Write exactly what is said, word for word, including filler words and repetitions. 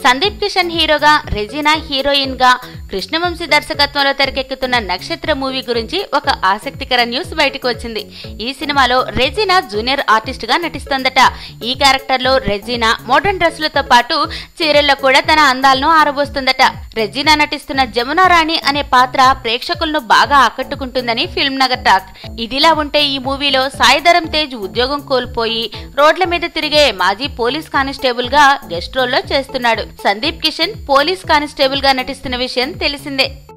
సందీప్ కిషన్ హీరోగా, రెజీనా హీరోయిన్ గా కృష్ణవంశీ దర్శకత్వంలో తెరకెక్కుతున్న నక్షత్ర మూవీ గురించి ఒక ఆసక్తికర న్యూస్ బయటకు వచ్చింది. ఈ సినిమాలో రెజీనా జూనియర్ ఆర్టిస్ట్ గా నటిస్తోందట. ఈ క్యారెక్టర్ లో రెజీనా మోడర్న్ డ్రెస్సులతో పాటు చీరల్లో కూడా తన అందాలను ఆరబోస్తుందట. రెజీనా నటిస్తున్న జమునా రాణి అనే పాత్ర ప్రేక్షకులను బాగా ఆకట్టుకుంటుందని ఫిల్మ్ నగర్ టాక్. ఇదిలా ఉంటే ఈ మూవీలో సాయిధరం తేజ్ ఉద్యోగం కోల్పోయి రోడ్ల మీద తిరిగే మాజీ పోలీస్ కానిస్టేబుల్ గా గెస్ట్ రోల్ లో చేస్తున్నాడు. సందీప్ కిషన్ పోలీస్ కానిస్టేబుల్ గా నటిస్తున్న విషయం తెలిసిందే.